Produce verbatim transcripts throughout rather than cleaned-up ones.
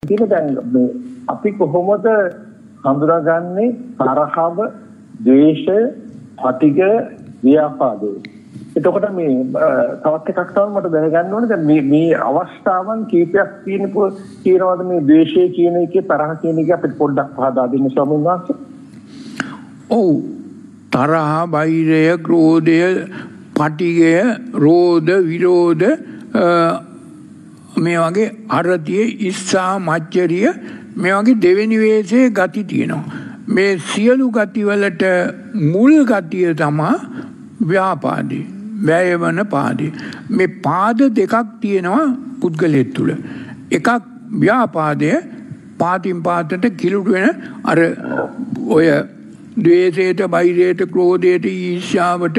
ඒක දැන් මේ අපි කොහොමද හඳුනාගන්නේ තරහව, ද්වේෂය, පටිඝ, ව්‍යාපාදය? එතකොට මේ තවත් එකක් තමයි මට දැනගන්න ඕනේ දැන් මේ මේ අවස්ථාවන් කීපයක් තියෙන කියනවාද මේ ද්වේෂය කියන එකේ තරහ කියන එක අපිට පොඩ්ඩක් පහදා දෙන්න ස්වාමීන් වහන්සේ. ඔව් තරහ, වෛරය, ක්‍රෝධය, පටිඝය, රෝධ, විරෝධ මේ වගේ අරතිය, ඉස්සා, මච්චරිය මේ වගේ දෙවෙනි වේශයේ ගති තියෙනවා. මේ සියලු ගති වලට මුල් ගතිය තමයි ව්‍යාපාදේ, වැයවන පාදේ. මේ පාද දෙකක් තියෙනවා පුද්ගලයෙක් තුළ. එකක් ව්‍යාපාදය, පාතින් පාතට කිලුට වෙන අර ඔය ද්වේෂයට, වෛරයට, ක්‍රෝධයට, ඊර්ෂ්‍යාවට,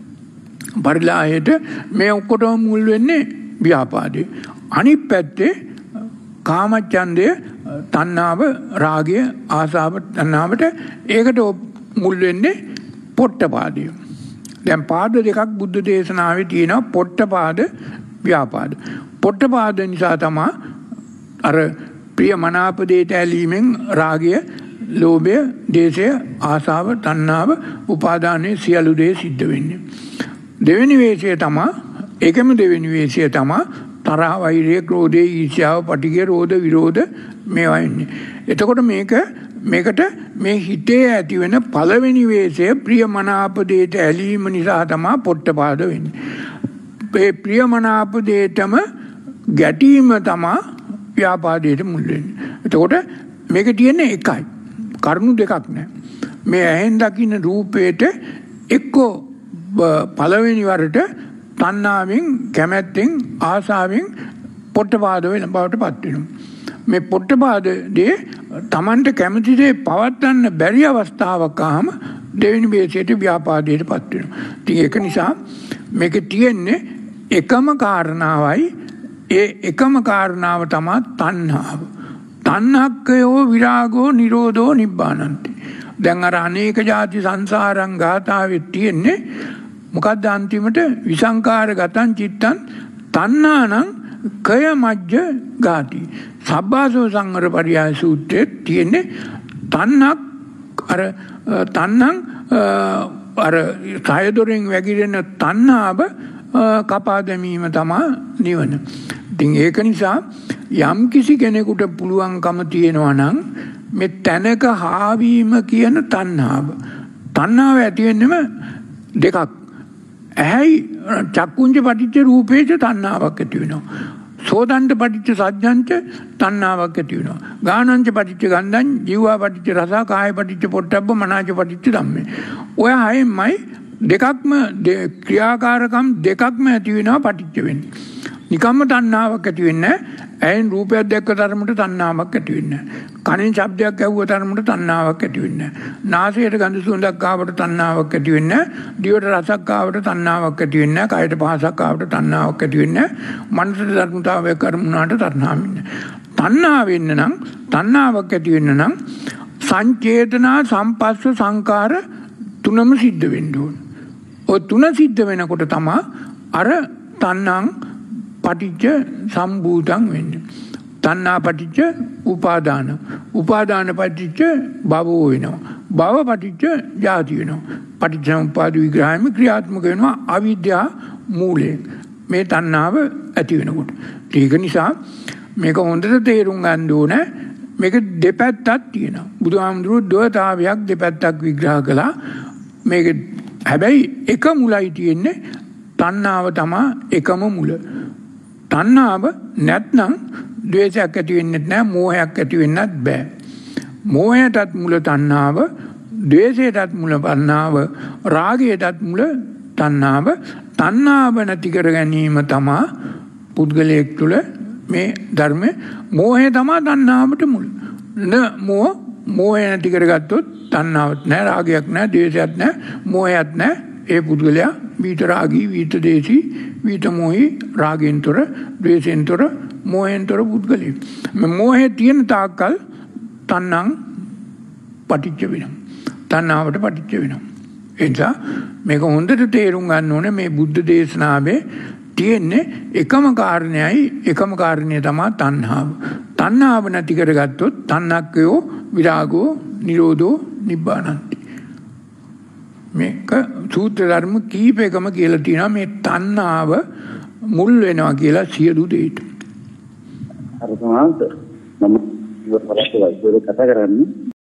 පරිලාහයට මේ ඔක්කොටම මුල් වෙන්නේ ව්‍යාපාදේ. අනිත් පැත්තේ කාමච්ඡන්දය, තණ්හාව, රාගය, ආසාව, තණ්හාවට ඒකට මුල් වෙන්නේ පොට්ටපාදය. දැන් පාද දෙකක් බුද්ධ දේශනාවේ තියෙනවා, පොට්ටපාද, ව්‍යාපාද. පොට්ටපාද නිසා තමයි අර ප්‍රිය මනාප දේට ඇලීමෙන් රාගය, ලෝභය, දේශය, ආසාව, තණ්හාව, උපාදානයේ සියලු දේ සිද්ධ වෙන්නේ. දෙවෙනි වේශය තමයි, ඒකම දෙවෙනි වේශය තමයි තරහ, වෛරය, ක්‍රෝධය, ඊර්ෂ්‍යාව, පටිඝය, රෝධ, විරෝධ මේවා එන්නේ. එතකොට මේක මේකට මේ හිතේ ඇති වෙන පළවෙනි වේශය ප්‍රියමනාප දේට ඇලීම නිසා තමයි පොට්ටපාද වෙන්නේ. මේ ප්‍රියමනාප දේටම ගැටීම තමයි ව්‍යාපාදයට මුල් වෙන්නේ. එතකොට මේක තියෙන්නේ එකයි. කරුණු දෙකක් නෑ. මේ ඇහෙන් දකින්න රූපේට එක්කෝ පළවෙනි වරට තණ්හාවෙන්, කැමැත්තෙන්, ආසාවෙන් පොට්ටපාද වෙන බවට පත් වෙනවා. මේ පොට්ටපාදේ Tamanට කැමති දේ පවත්වන්න බැරි අවස්ථාවක් ආවම දෙවෙනි වේශයට, ව්‍යාපාදයට පත් වෙනවා. ඉතින් ඒක නිසා මේක තියෙන්නේ එකම කාරණාවයි. ඒ එකම කාරණාව තමයි තණ්හාව. තණ්හක්කයෝ විරාගෝ නිරෝධෝ නිබ්බානන්ති. දැන් අර අනේක ಜಾති සංසාරං ගාථාවේ තියෙන්නේ මොකද්ද අන්තිමට? විසංකාර ගතං චිත්තං තණ්හානං කය මජ්ජ ගාති. සබ්බාසෝ සංවර පරියාය සූත්‍රයේ තියෙන්නේ තණ්හක් අර තණ්හං අර කය දොරෙන් වැగిරෙන තණ්හාව කපා දැමීම තමයි නිවන. ඉතින් ඒක නිසා යම් කිසි කෙනෙකුට පුළුවන්කම තියෙනවා නම් මේ තැනක හාවීම කියන තණ්හාව. තණ්හාව ඇති වෙන්නම දෙකක්. ඇහැයි චක්කුංච පටිච්ච රූපේච තණ්හාවක් ඇති වෙනවා. සෝතන්ට පටිච්ච සජ්ජංච තණ්හාවක් ඇති වෙනවා. ගානංච පටිච්ච ගන්ධං, ජීවා පටිච්ච රස, කාය පටිච්ච පොට්ටබ්බ, මනාච පටිච්ච ධම්මේ. ඔය හයෙන්මයි දෙකක්ම ක්‍රියාකාරකම් දෙකක්ම ඇති වෙනවා පටිච්ච වෙන්නේ. නිකම්ම තණ්හාවක් ඇති වෙන්නේ නැහැ. ඇහෙන් රූපයක් දැක්ක තරමට තණ්හාවක් ඇති වෙන්නේ නැහැ. කනෙන් ශබ්දයක් ඇහුව තරමට තණ්හාවක් ඇති වෙන්නේ නැහැ. නාසයට ගඳ සුවඳක් ආවට තණ්හාවක් ඇති වෙන්නේ නැහැ. දිවට රසක් ආවට තණ්හාවක් ඇති වෙන්නේ නැහැ. කයට පහසක් ආවට තණ්හාවක් ඇති වෙන්නේ නැහැ. මනසට ධර්මතාවයක් කර්මුණාට තණ්හාවක් වෙන්නේ නැහැ. තණ්හාව වෙන්න නම්, තණ්හාවක් ඇති වෙන්න නම් සංචේතනා, සම්පස්ස, සංකාර තුනම සිද්ධ වෙන්න ඕන. ඔය තුන සිද්ධ වෙනකොට තමයි අර තණ්හං පටිච්ච සම්භූතං වෙන්නේ. තණ්හා පටිච්ච උපාදාන, උපාදාන පටිච්ච භවෝ වෙනවා. භව පටිච්ච ජාති වෙනවා. පටිච්චසමුප්පාද විග්‍රහයම ක්‍රියාත්මක වෙනවා අවිද්‍යා මූලයෙන්. මේ තණ්හාව ඇති වෙනකොට. ඒක නිසා මේක හොඳට තේරුම් ගන්න ඕනේ. මේක දෙපැත්තක් තියෙනවා. බුදුහාමුදුරුවෝ ද්වයතාවයක් දෙපැත්තක් විග්‍රහ කළා. මේක හැබැයි එක මුලයි තියෙන්නේ. තණ්හාව තමයි එකම මුල. තණ්හාව නැත්නම් ද්වේෂයක් ඇති වෙන්නේ නැහැ, මෝහයක් ඇති වෙන්නත් බෑ. මෝහයටත් මුල තණ්හාව, ද්වේෂයටත් මුල තණ්හාව, රාගයටත් මුල තණ්හාව. තණ්හාව නැති කර ගැනීම තමයි පුද්ගලයෙක් තුළ මේ ධර්මය. මෝහය තමයි තණ්හාවට මුල. න මෝහ මෝහය නැති කරගත්තොත් තණ්හාවක් නැහැ, රාගයක් නැහැ, ද්වේෂයක් නැහැ, මෝහයක් නැහැ. ඒ පුද්ගලයා විත රාගී, විත දේශී, විත මොහි, රාගෙන්තර, ද්වේෂෙන්තර, මොහෙන්තර පුද්ගලයෙක්. මේ මොහේ තියෙන තාක්කල් තණ්හං පටිච්ච වෙනවා. තණ්හාවට පටිච්ච වෙනවා. ඒ නිසා මේක හොඳට තේරුම් ගන්න ඕනේ. මේ බුද්ධ දේශනාවේ තියෙන්නේ එකම කාරණයයි එකම කාරණය තමයි තණ්හාව. තණ්හාව නැති කරගත්තොත් තණ්හක්කයෝ විරාගෝ නිරෝධෝ නිබ්බානන්ති. මේක සූත්‍ර ධර්ම කීපයකම කියලා තියෙනවා මේ තණ්හාව මුල් වෙනවා කියලා සියලු දෙයට. අර තමයි මම ඉවර කරලා කතා කරන්නේ